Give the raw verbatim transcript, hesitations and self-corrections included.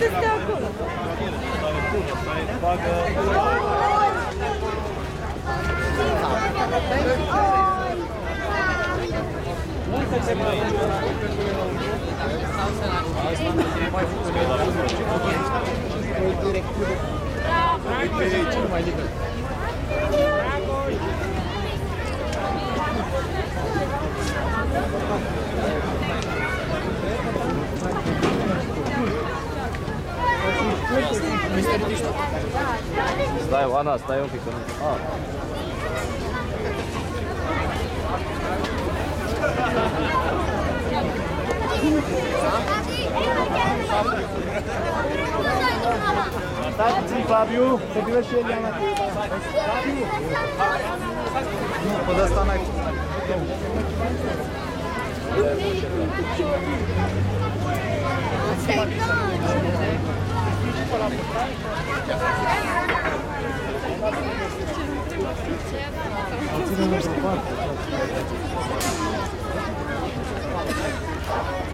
este acolo. Stai, Ana, stai un pic. Ah. Stai puțin, Flaviu, să vină și el, Iana. Păi de asta n-ai cum. Asta e